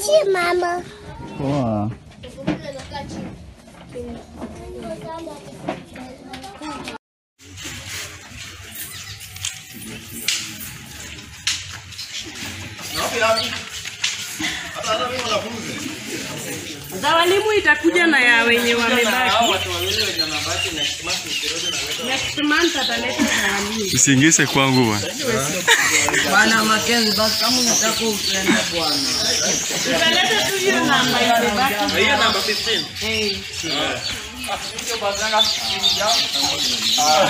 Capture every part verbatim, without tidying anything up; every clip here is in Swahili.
you, Mama. Wow. Za walimu itakuja na ya wenye wamebaki. Next month ataleta na walimu. Usiingize kwangu bwana. Bwana Makenzi basi kama unataka uende bwana. Utaleta tu hiyo namba imebaki. Hiyo namba fifteen. Eh. Hiyo bazanga. Ah,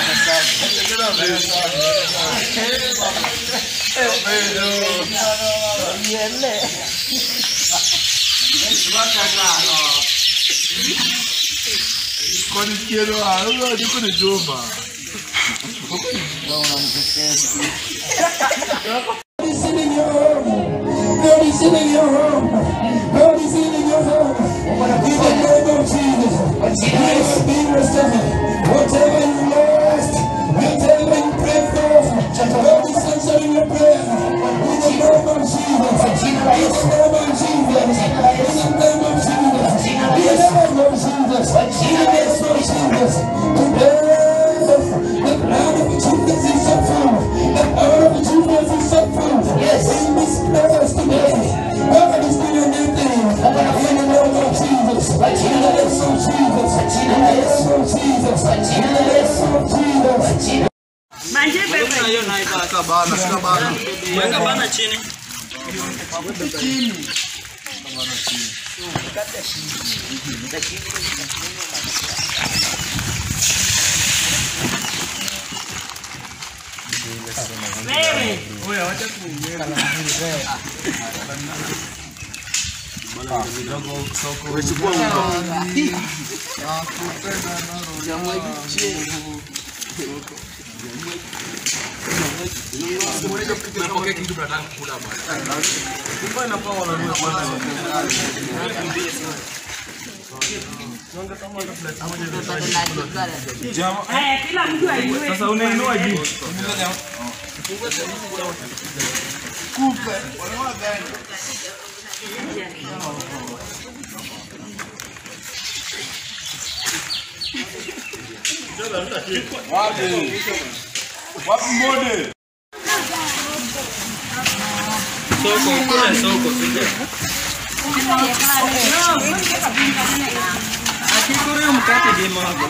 Quando quiero algo, yo con el jumba. Nobody's sitting in your home. Nobody's sitting in your home. Nobody's sitting in your home. In the name of Jesus. Yes, be restored. Whatever you lost, whatever you pray for, God is answering your prayer. In the name of Jesus. In the name of Jesus. In the name of Jesus. In the name of Jesus. In the name of Jesus. The blood of Jesus is so full. The power of Jesus is so full. Yes. In this place today, God is doing a new thing. In the name of Jesus. In the name of Jesus. In the name of Jesus. In the name of Jesus. Manje bebe. Kabana, kabana. Weka bana chini. Chini. Kabana chini. Wewe. Oya wacha kuongea. Bana kidogo soko. Umechukua mko. Sasa unainua juu. Wapi mode? Soko, kuna soko sije. Akikore mkate demo hapo.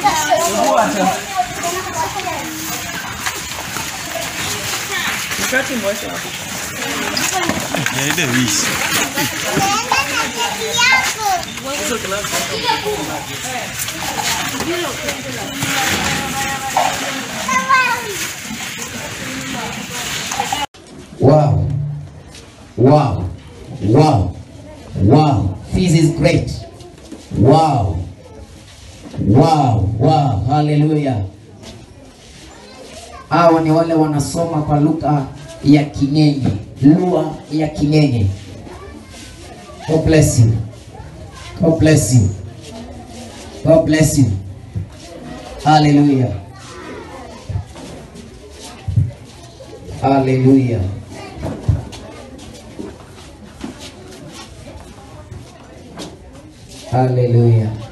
Mkate mwasha hapo. Ya ile wish. Hizo class. Wow. Wow. Wow. Wow. This is great. Wow. Wow. Wow. Hallelujah. Hawa ni wale wanasoma kwa lugha ya Kinyenye. Lugha ya Kinyenye. God bless you. God bless you. God bless you. Hallelujah. Hallelujah. Hallelujah.